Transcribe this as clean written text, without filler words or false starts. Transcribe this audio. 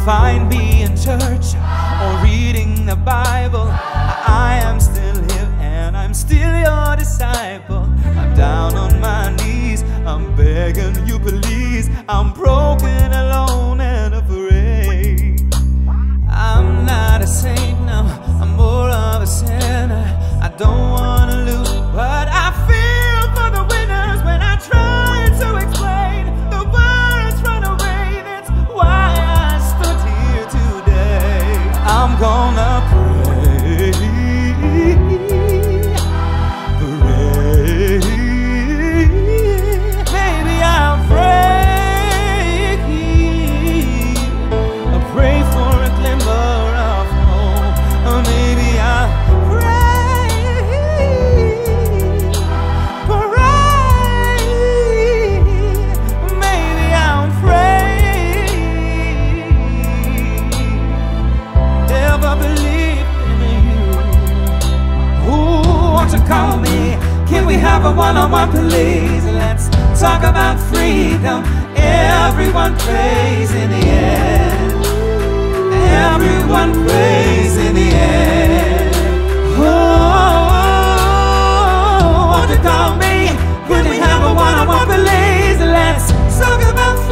find me in church or reading the Bible, I am still here and I'm still your disciple. I'm down on my knees, I'm begging you please. I'm broken, alone and afraid. I'm not a saint, no, I'm more of a sinner. I don't want to lose, but I feel for the winners. When I try to explain, the words run away. That's why I stood here today. I'm gonna pray, pray. Maybe I'll pray. I'll pray for a glimmer of hope. Or maybe I'll call me. Can we have a one-on-one, please? Let's talk about freedom. Everyone prays in the end. Everyone prays in the end. Oh, won't you call me? Can we have a one-on-one, please? Let's talk about